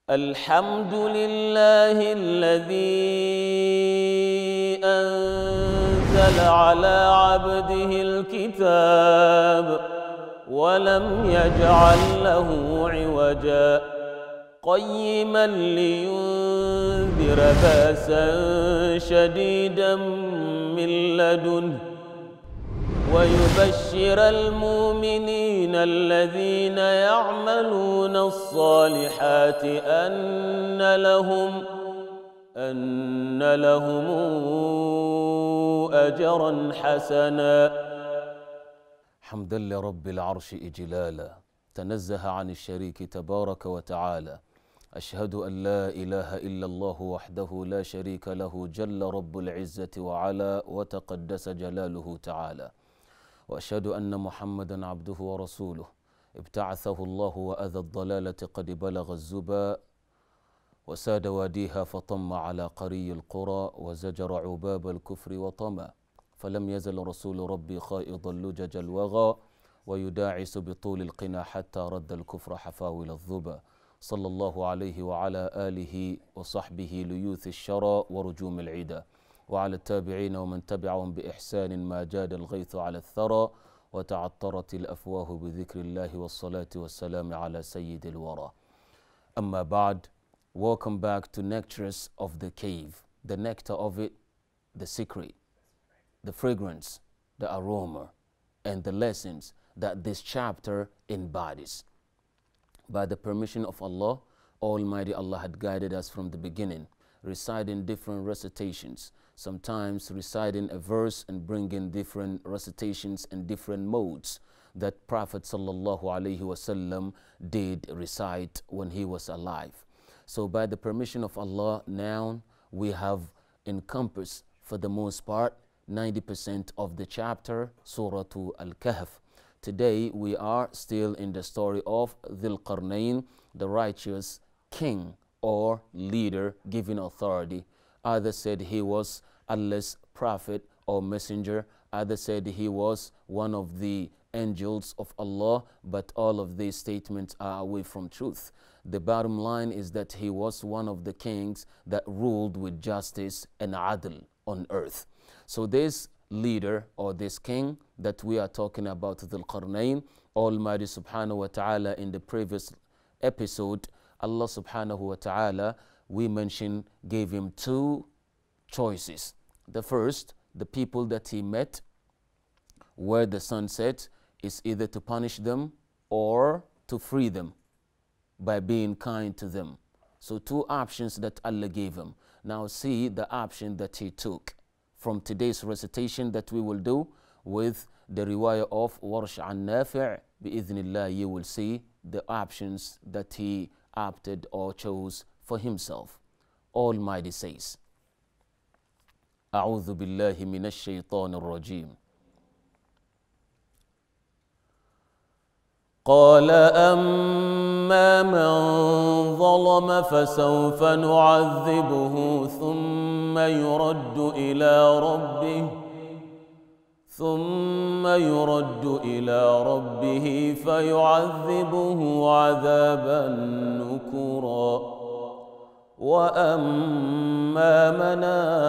الحمد لله الذي أنزل على عبده الكتاب ولم يجعل له عوجا قيما لينذر بأسا شديدا من لدنه ويبشر المؤمنين الذين يعملون الصالحات أن لهم أجرا حسنا. حمدا لرب العرش إجلالا تنزه عن الشريك تبارك وتعالى. أشهد أن لا إله إلا الله وحده لا شريك له جل رب العزة وعلا وتقدس جلاله تعالى. وأشهد أن محمدا عبده ورسوله ابتعثه الله وأذى الضلالة قد بلغ الزبا وساد واديها فطم على قري القرى وزجر عباب الكفر وطمى فلم يزل رسول ربي خائضا لجج الوغى ويداعس بطول القنا حتى رد الكفر حفاول الظبا صلى الله عليه وعلى آله وصحبه ليوث الشرى ورجوم العدا وعلى التابعين ومن تبعهم بإحسان ما جاد الغيث على الثرى وتعطرت الأفواه بذكر الله والصلاة والسلام على سيد الورى. أما بعد, welcome back to Nectares of the Cave. The nectar of it, the secret, the fragrance, the aroma, and the lessons that this chapter embodies. By the permission of Allah, Almighty Allah had guided us from the beginning, reciting different recitations, sometimes reciting a verse and bringing different recitations and different modes that Prophet sallallahu alaihi wasallam did recite when he was alive. So by the permission of Allah, now we have encompassed for the most part 90% of the chapter, Surah Al-Kahf. Today we are still in the story of Dhul Qarnayn, the righteous king or leader given authority. Others said he was Allah's prophet or messenger. Others said he was one of the angels of Allah, but all of these statements are away from truth. The bottom line is that he was one of the kings that ruled with justice and adl on earth. So this leader or this king that we are talking about, Dhul Qarnayn, Almighty subhanahu wa ta'ala, in the previous episode, Allah subhanahu wa ta'ala, we mentioned, gave him two choices. The first, the people that he met where the sun sets, is either to punish them or to free them by being kind to them. So two options that Allah gave him. Now see the option that he took from today's recitation that we will do with the riwayah of Warsh an Nafi'. Bi-idhnillah, you will see the options that he opted or chose for himself. Almighty says, أعوذ بالله من الشيطان الرجيم. قال أما من ظلم فسوف نعذبه ثم يرد إلى ربه فيعذبه عذابا نكرا وأما من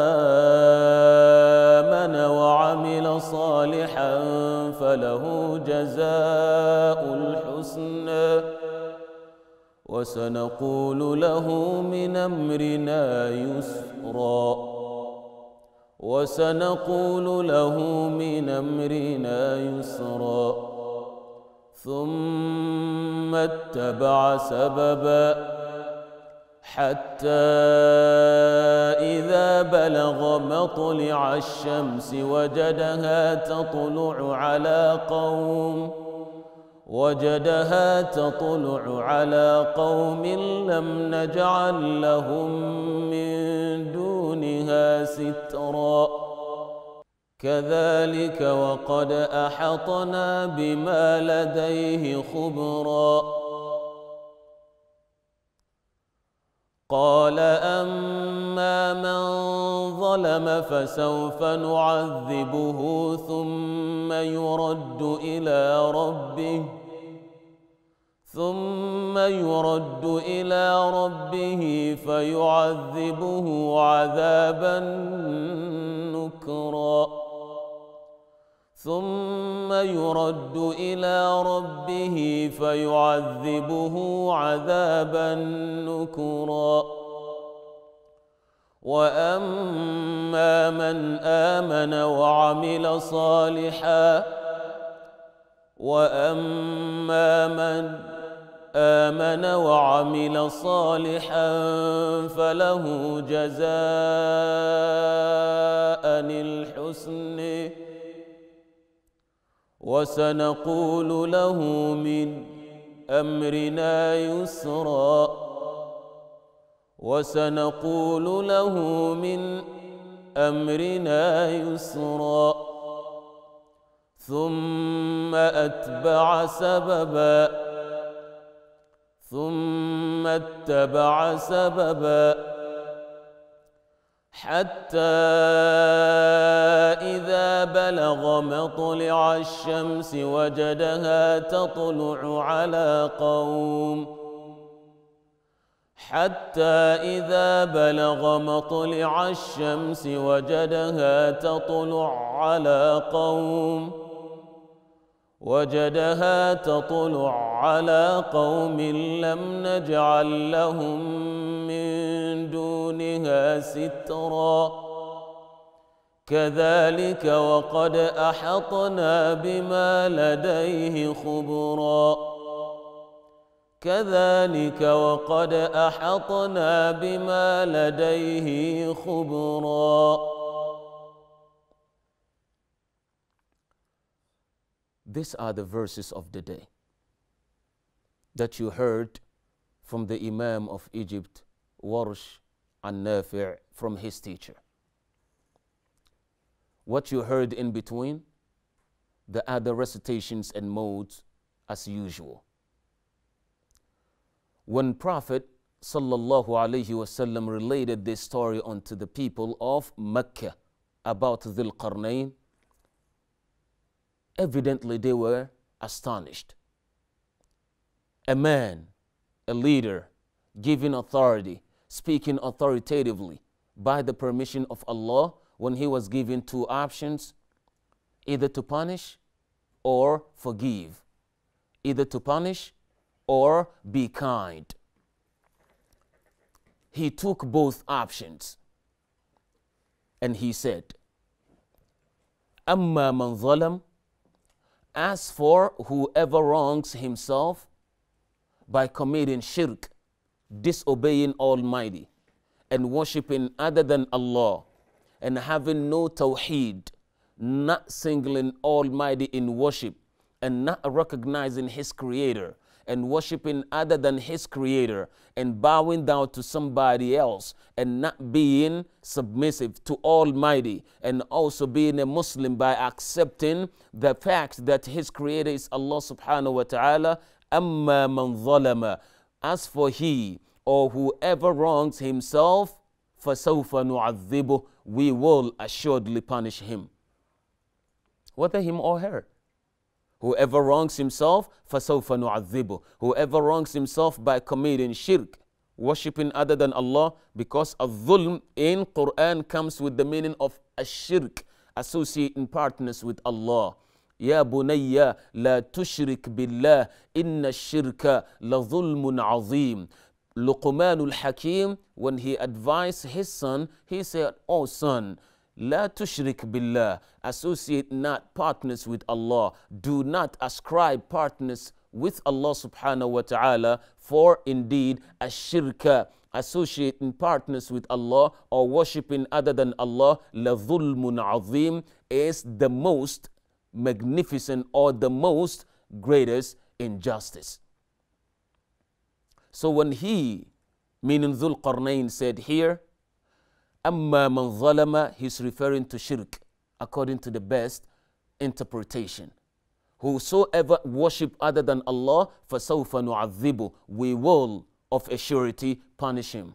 آمن وعمل صالحا فله جزاء الحسنى وسنقول له من أمرنا يسرا ثم اتبع سببا حتى إذا بلغ مطلع الشمس وجدها تطلع على قوم لم نجعل لهم من دونها سترا كذلك وقد أحطنا بما لديه خبرا قال أما من ظلم فسوف نعذبه ثم ثم يرد إلى ربه فيعذبه عذابا نكرا ثم يرد إلى ربه فيعذبه عذابا نكرا وأما من آمن وعمل صالحا وأما من آمن وعمل صالحا فله جزاء الحسن وسنقول له من أمرنا يسرا وسنقول له من أمرنا يسرا ثم أتبع سببا ثم اتبع سببا حتى إذا بلغ مطلع الشمس وجدها تطلع على قوم حتى إذا بلغ مطلع الشمس وجدها تطلع على قوم لم نجعل لهم من دونها سترا كذلك وقد أحطنا بما لديه خبرا كذلك وقد أحطنا بما لديه خبرا. These are the verses of the day that you heard from the Imam of Egypt, Warsh and Nafi' from his teacher. What you heard in between, the other recitations and modes as usual. When Prophet sallallahu alaihi wasallam related this story unto the people of Mecca about Dhul Qarnayn, evidently they were astonished. A man, a leader, giving authority, speaking authoritatively by the permission of Allah, when he was given two options, either to punish or forgive, either to punish or be kind. He took both options and he said, أَمَّا مَنْ ظَلَمَ, as for whoever wrongs himself by committing shirk, disobeying Almighty and worshipping other than Allah and having no tawheed, not singling Almighty in worship and not recognizing His Creator and worshipping other than His Creator and bowing down to somebody else and not being submissive to Almighty and also being a Muslim by accepting the fact that His Creator is Allah subhanahu wa ta'ala. أَمَّا مَنْ ظَلَمَ, as for he or whoever wrongs himself, فَسَوْفَ نُعَذِّبُهُ, we will assuredly punish him. Whether him or her. Whoever wrongs himself, فَسَوْفَ نُعَذِّبُهُ, whoever wrongs himself by committing shirk, worshipping other than Allah, because al-dhulm in Quran comes with the meaning of ash-shirk, associating partners with Allah. يا بني لا تشرك بالله إن الشرك لظلم عظيم. Luqman al-Hakim, when he advised his son, he said, "Oh son, لا تشرك بالله, associate not partners with Allah. Do not ascribe partners with Allah subhanahu wa ta'ala, for indeed ash-shirka, associating partners with Allah or worshipping other than Allah, لظلم عظيم, is the most magnificent or the most greatest injustice." So when he, meaning Dhul Qarnayn, said here, أَمَّا مَنْ ظَلَمَ, he's referring to shirk, according to the best interpretation. Whosoever worship other than Allah, فَسَوْفَ نُعَذِّبُ, we will of a surety punish him.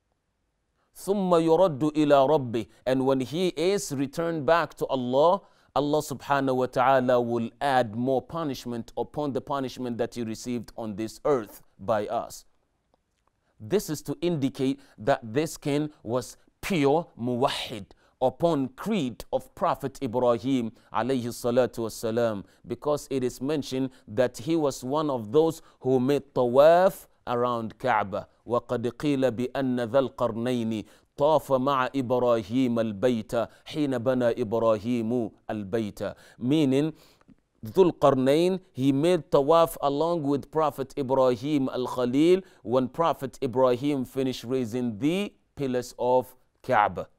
ثُمَّ يُرَدُّ إِلَىٰ رَبِّهِ, and when he is returned back to Allah, Allah subhanahu wa ta'ala will add more punishment upon the punishment that he received on this earth by us. This is to indicate that this king was pure muwahhid upon creed of Prophet Ibrahim alayhi salatu wassalam, because it is mentioned that he was one of those who made tawaf around Kaaba. وَقَدْ قِيلَ بِأَنَّ ذَا الْقَرْنَيْنِ طاف مع إبراهيم البيت حين بنى إبراهيم البيت, meaning Dhul Qarnayn, he made tawaf along with Prophet Ibrahim al-Khalil when Prophet Ibrahim finished raising the pillars of Kaaba.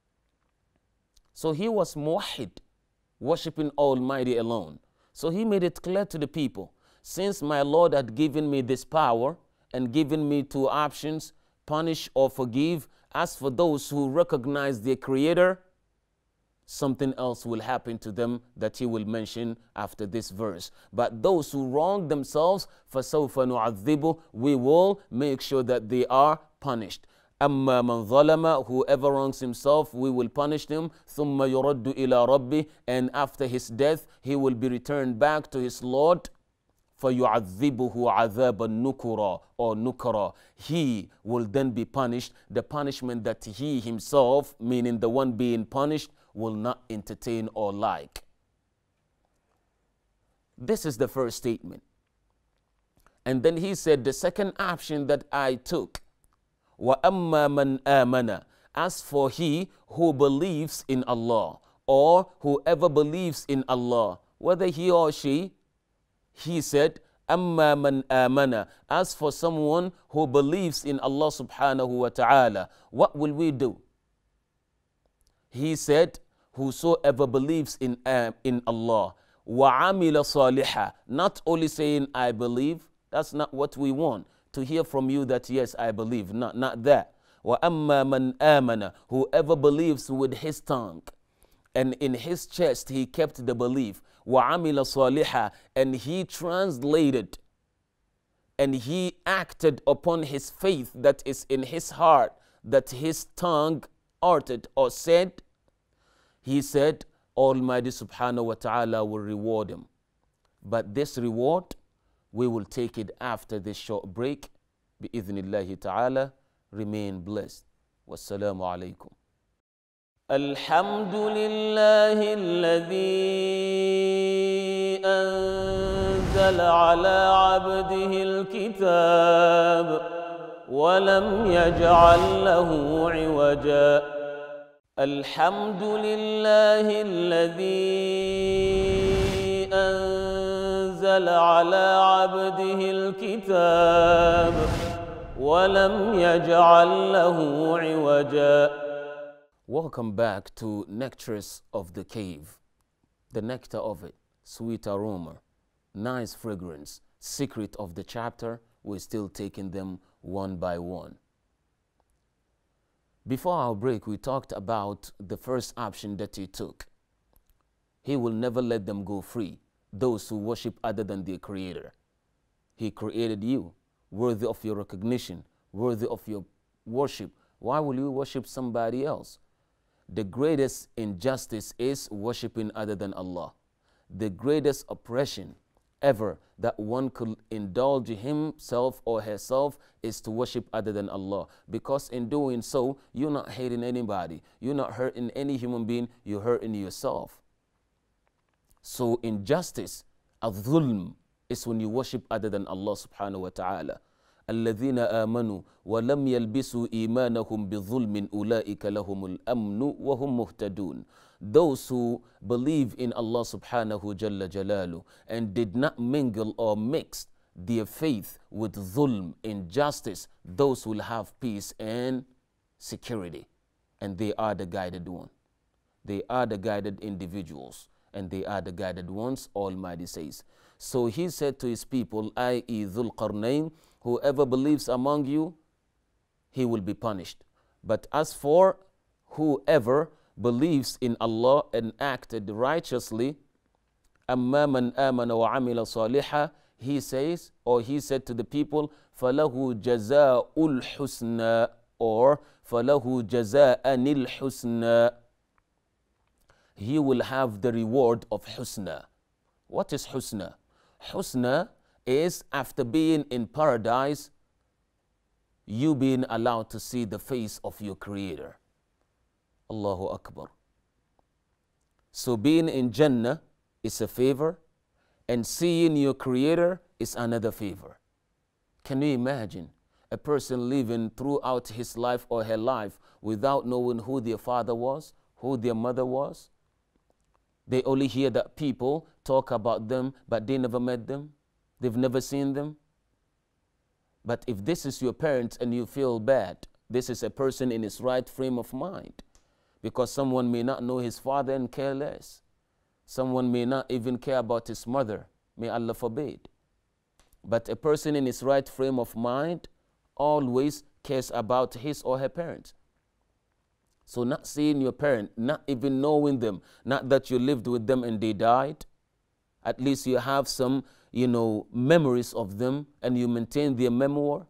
So he was muwahhid, worshipping Almighty alone. So he made it clear to the people, since my Lord had given me this power and given me two options, punish or forgive, as for those who recognize their Creator, something else will happen to them that he will mention after this verse. But those who wrong themselves, فَسَوْفَ نُعَذِّبُ, we will make sure that they are punished. أَمَّا مَنْ ظَلَمَ, whoever wrongs himself, we will punish him. ثُمَّ يُرَدُّ إِلَىٰ رَبِّهِ, and after his death, he will be returned back to his Lord. فَيُعَذِّبُهُ عَذَابًا نُكُرًا, or nukara. He will then be punished, the punishment that he himself, meaning the one being punished, will not entertain or like. This is the first statement. And then he said, the second option that I took, وَأَمَّا مَنْ آمَنَ, as for he who believes in Allah, or whoever believes in Allah, whether he or she, he said, أَمَّا مَنْ آمَنَ, as for someone who believes in Allah subhanahu wa ta'ala, what will we do? He said, whosoever believes in Allah, وَعَمِلَ صَالِحًا, not only saying I believe, that's not what we want, to hear from you that yes, I believe, not that. وَأَمَّا مَنْ آمَنَ, whoever believes with his tongue, and in his chest he kept the belief, وَعَمِلَ صَالِحًا, and he translated and he acted upon his faith that is in his heart, that his tongue uttered or said, he said, Almighty subhanahu wa ta'ala will reward him. But this reward, we will take it after this short break. Bi-idhnillahi ta'ala, remain blessed. Wassalamu alaikum. الحمد لله الذي أنزل على عبده الكتاب ولم يجعل له عوجا. الحمد لله الذي أنزل على عبده الكتاب ولم يجعل له عوجا. Welcome back to Nectaress of the Cave. The nectar of it, sweet aroma, nice fragrance, secret of the chapter, we're still taking them one by one. Before our break, we talked about the first option that he took. He will never let them go free, those who worship other than their Creator. He created you, worthy of your recognition, worthy of your worship. Why will you worship somebody else? The greatest injustice is worshiping other than Allah. The greatest oppression ever that one could indulge himself or herself is to worship other than Allah. Because in doing so, you're not hating anybody. You're not hurting any human being. You're hurting yourself. So injustice, al-dhulm, is when you worship other than Allah subhanahu wa ta'ala. الذين آمنوا ولم يلبسوا إيمانهم بظلم أولئك لهم الأمن وهم مهتدون. Those who believe in Allah subhanahu jalla jalalu and did not mingle or mix their faith with dhulm, injustice, those will have peace and security. And they are the guided one. They are the guided individuals. And they are the guided ones, Almighty says. So he said to his people, i.e. Dhul Qarnayn, whoever believes among you, he will be punished. But as for whoever believes in Allah and acted righteously, أَمَّا مَنْ آمَنَ وَعَمِلَ صَالِحًا, he says, or he said to the people, فَلَهُ جَزَاءُ الْحُسْنَى, or فَلَهُ جَزَاءً الْحُسْنَى. he will have the reward of husna. What is husna? Husna is after being in paradise, you being allowed to see the face of your Creator. Allahu Akbar. So being in Jannah is a favor, and seeing your Creator is another favor. Can you imagine a person living throughout his life or her life without knowing who their father was, who their mother was? They only hear that people talk about them, but they never met them. They've never seen them. But if this is your parents and you feel bad, this is a person in his right frame of mind. Because someone may not know his father and care less. Someone may not even care about his mother. May Allah forbid. But a person in his right frame of mind always cares about his or her parents. So not seeing your parent, not even knowing them, not that you lived with them and they died, at least you have some, memories of them and you maintain their memoir.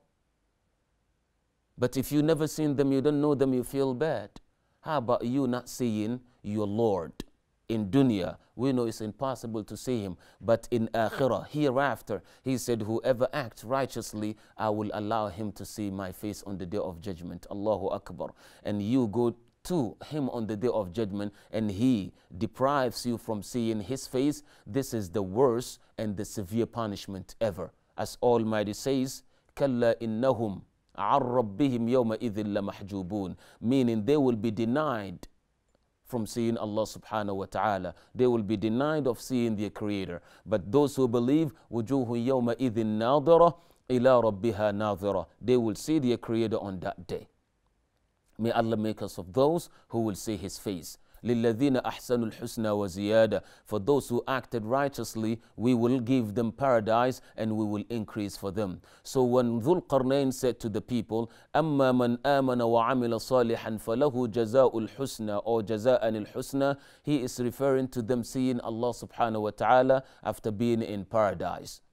But if you never seen them, you don't know them, you feel bad. How about you not seeing your Lord? In dunya, we know it's impossible to see him, but in akhirah, hereafter, he said, whoever acts righteously, I will allow him to see my face on the day of judgment. Allahu Akbar. And you go to him on the day of judgment and he deprives you from seeing his face. This is the worst and the severe punishment ever. As Almighty says, كَلَّا إِنَّهُمْ عَنْ رَبِّهِمْ يَوْمَئِذٍ لَمَحْجُوبُونَ, meaning they will be denied from seeing Allah subhanahu wa ta'ala. They will be denied of seeing their Creator. But those who believe, وُجُوهٌ يَوْمَئِذٍ نَاظِرَةٌ إِلَىٰ رَبِّهَا نَاظِرَةٌ, they will see their Creator on that day. May Allah make us of those who will see His face. لِلَّذِينَ أَحْسَنُوا الْحُسْنَى وَزِيَادَةً, for those who acted righteously, we will give them paradise and we will increase for them. So when Dhul Qarnayn said to the people, أَمَّا مَنْ آمَنَ وَعَمِلَ صَالِحًا فَلَهُ جَزَاءُ الْحُسْنَى, or جَزَاءً الْحُسْنَى, he is referring to them seeing Allah subhanahu wa ta'ala after being in paradise.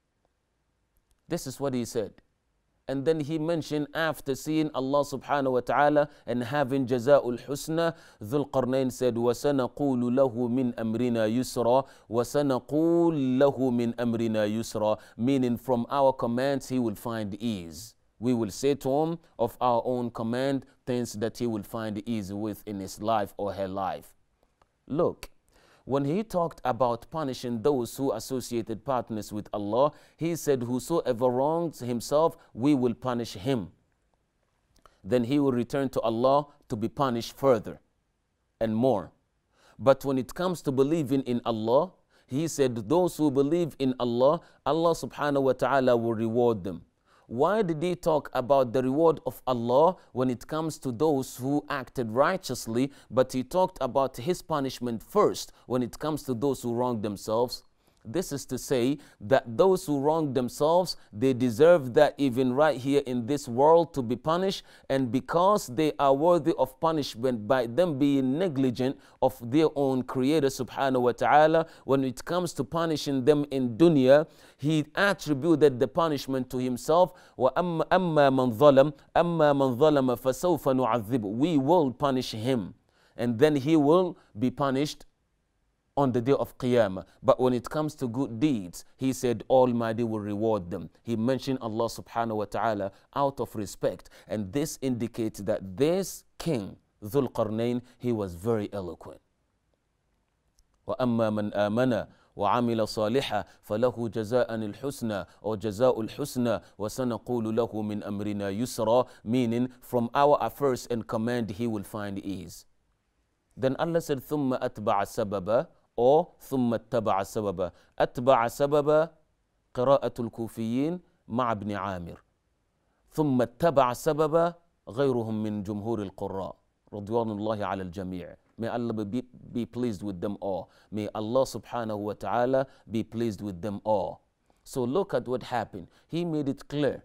This is what he said. And then he mentioned after seeing Allah subhanahu wa ta'ala and having jaza'ul husna, Dhul Qarnayn said, وَسَنَقُولُ لَهُ مِنْ أَمْرِنَا يُسْرًا وَسَنَقُولُ لَهُ مِنْ أَمْرِنَا يُسْرًا, meaning from our commands he will find ease. We will say to him of our own command things that he will find ease with in his life or her life. Look, when he talked about punishing those who associated partners with Allah, he said, whosoever wrongs himself, we will punish him. Then he will return to Allah to be punished further and more. But when it comes to believing in Allah, he said, those who believe in Allah, Allah subhanahu wa ta'ala will reward them. Why did he talk about the reward of Allah when it comes to those who acted righteously, but he talked about his punishment first when it comes to those who wronged themselves? This is to say that those who wrong themselves, they deserve that even right here in this world to be punished, and because they are worthy of punishment by them being negligent of their own Creator subhanahu wa ta'ala, when it comes to punishing them in dunya, he attributed the punishment to himself. وَأَمَّا مَنْ ظَلَمَ فَسَوْفَ نُعَذِّبُ, we will punish him and then he will be punished on the day of Qiyamah. But when it comes to good deeds, he said Almighty will reward them. He mentioned Allah subhanahu wa ta'ala out of respect. And this indicates that this king, Dhul Qarnayn, he was very eloquent. وَأَمَّا مَنْ آمَنَ وَعَمِلَ صَالِحًا فَلَهُ جَزَاءً الْحُسْنَى, or جَزَاءُ الْحُسْنَى وَسَنَقُولُ لَهُ مِنْ أَمْرِنَا يُسْرًا, meaning from our affairs and command he will find ease. Then Allah said, ثُمَّ أَتْبَعَ سَبَبًا, or ثُمَّ اتَّبَعَ سَبَبًا. أتبع سببا قراءة الكوفيين مع ابن عامر. ثم اتبع سببا غيرهم من جمهور القراء رضوان الله على الجميع. May Allah be pleased with them all. May Allah subhanahu wa ta'ala be pleased with them all. So look at what happened. He made it clear.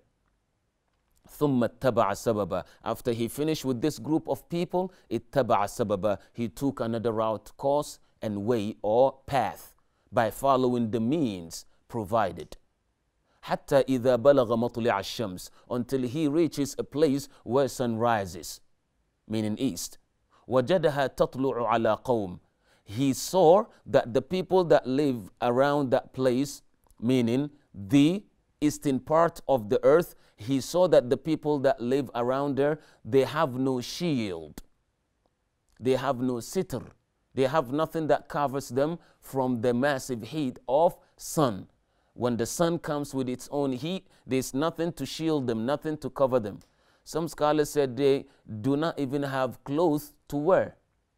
ثم اتبع سببا. After he finished with this group of people, اتبع سببا, he took another route, course and way or path by following the means provided. حتى إذا بلغ مطلع الشمس, until he reaches a place where sun rises, meaning east. وجدها تطلع على قوم, he saw that the people that live around that place, meaning the eastern part of the earth, he saw that the people that live around there, they have no shield. They have no sitr. They have nothing that covers them from the massive heat of sun. When the sun comes with its own heat, there's nothing to shield them, nothing to cover them. Some scholars said they do not even have clothes to wear.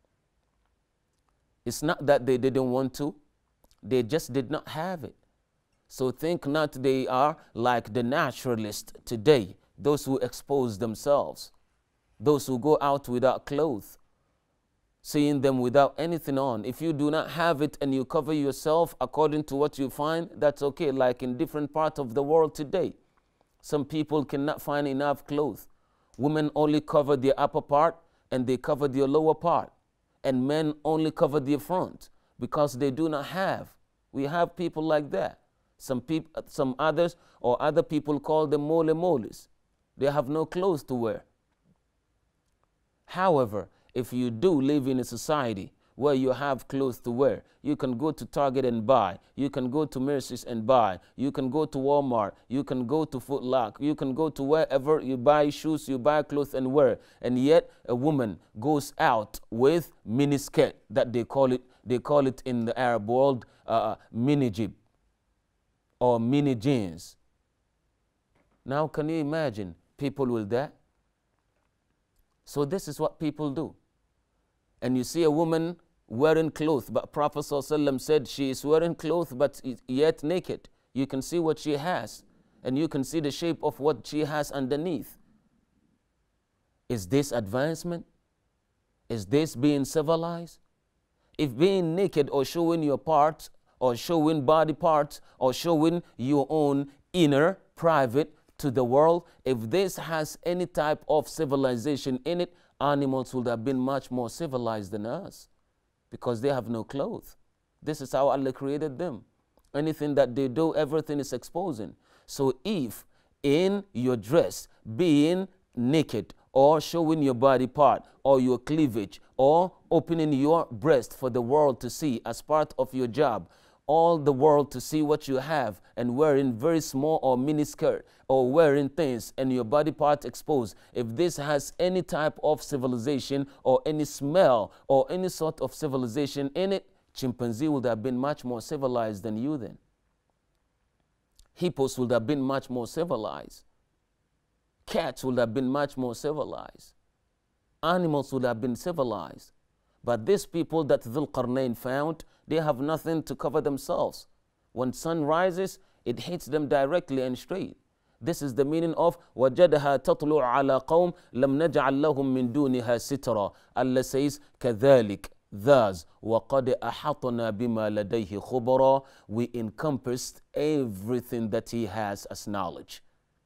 It's not that they didn't want to, they just did not have it. So think not they are like the naturalists today, those who expose themselves, those who go out without clothes, seeing them without anything on. If you do not have it and you cover yourself according to what you find, that's okay. Like in different parts of the world today, some people cannot find enough clothes. Women only cover their upper part and they cover their lower part. And men only cover their front because they do not have. We have people like that. Some others or other people call them mole moles. They have no clothes to wear. However, if you do live in a society where you have clothes to wear, you can go to Target and buy, you can go to Macy's and buy, you can go to Walmart, you can go to Foot Locker, you can go to wherever you buy shoes, you buy clothes and wear. And yet a woman goes out with mini skirt, that they call it in the Arab world mini jib or mini jeans. Now can you imagine people with that? So this is what people do. And you see a woman wearing clothes, but Prophet ﷺ said she is wearing clothes but yet naked. You can see what she has, and you can see the shape of what she has underneath. Is this advancement? Is this being civilized? If being naked or showing your parts, or showing body parts, or showing your own inner, private to the world, if this has any type of civilization in it, animals would have been much more civilized than us because they have no clothes. This is how Allah created them. Anything that they do, everything is exposing. So if in your dress, being naked or showing your body part or your cleavage or opening your breast for the world to see as part of your job, all the world to see what you have, and wearing very small or mini skirt or wearing things and your body part exposed, if this has any type of civilization or any smell or any sort of civilization in it, chimpanzee would have been much more civilized than you then. Hippos would have been much more civilized. Cats would have been much more civilized. Animals would have been civilized. But these people that Dhul Qarnayn found, they have nothing to cover themselves. When sun rises, it hits them directly and straight. This is the meaning of وَجَدَهَا تَطْلُعُ عَلَىٰ قَوْمٍ لَمْ نَجْعَلْ لَهُم مِّن دُونِهَا سِتْرًا. Allah says, كَذَلِكَ thus وَقَدْ أَحَطْنَا بِمَا لَدَيْهِ خُبْرًا. We encompassed everything that he has as knowledge.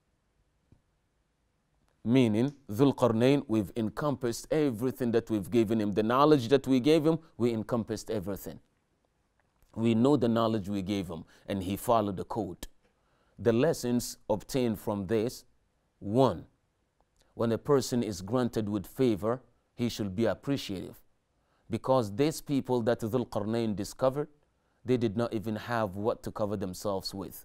Meaning, Dhul Qarnayn, we've encompassed everything that we've given him. The knowledge that we gave him, we encompassed everything. We know the knowledge we gave him, and he followed the code. The lessons obtained from this: 1. When a person is granted with favor, he should be appreciative. Because these people that Dhul Qarnayn discovered, they did not even have what to cover themselves with.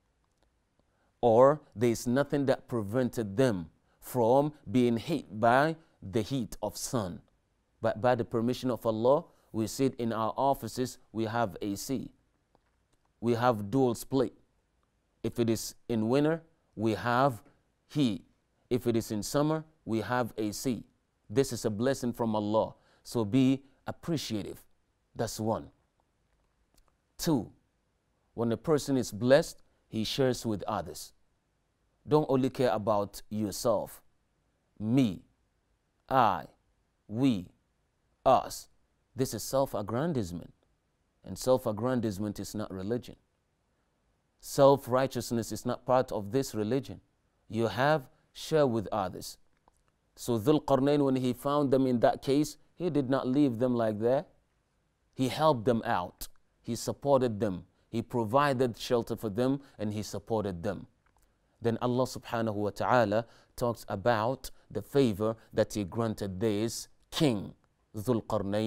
Or there is nothing that prevented them from being hit by the heat of sun. But by the permission of Allah, we sit in our offices, we have AC. We have dual split. If it is in winter, we have heat. If it is in summer, we have AC. This is a blessing from Allah. So be appreciative. That's 1. 2, when a person is blessed, he shares with others. Don't only care about yourself. Me, I, we, us. This is self-aggrandizement. And self-aggrandizement is not religion. Self-righteousness is not part of this religion. You have, share with others. So Dhul Qarnayn, when he found them in that case, he did not leave them like that. He helped them out. He supported them. He provided shelter for them, and he supported them. Then Allah subhanahu wa ta'ala talks about the favor that he granted this king, Dhul Qarnayn,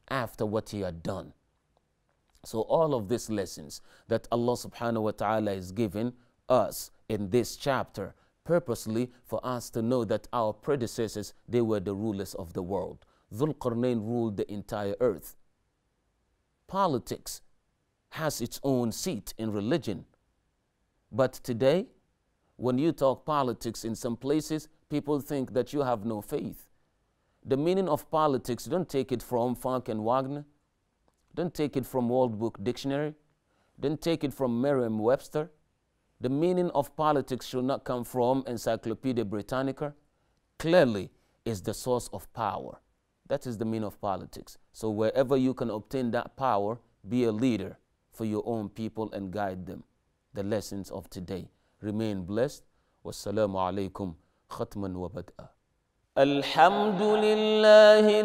after what he had done. So all of these lessons that Allah subhanahu wa ta'ala is giving us in this chapter, purposely for us to know that our predecessors, they were the rulers of the world. Dhul Qarnayn ruled the entire earth. Politics has its own seat in religion. But today, when you talk politics in some places, people think that you have no faith. The meaning of politics, don't take it from Funk and Wagner. Don't take it from World Book Dictionary. Don't take it from Merriam-Webster. The meaning of politics should not come from Encyclopedia Britannica. Clearly, is the source of power. That is the meaning of politics. So wherever you can obtain that power, be a leader for your own people and guide them. The lessons of today. Remain blessed. Wassalamu alaikum. Khatman wa bad'a. الحمد لله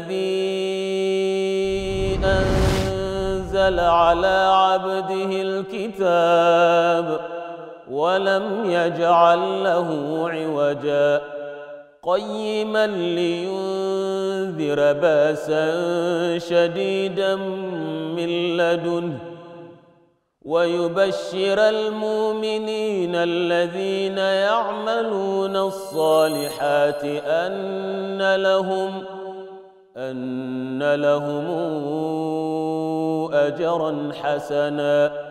الذي أنزل على عبده الكتاب ولم يجعل له عوجا قيما لينذر بأسا شديدا من لدنه ويبشر المؤمنين الذين يعملون الصالحات أن لهم أجرا حسنا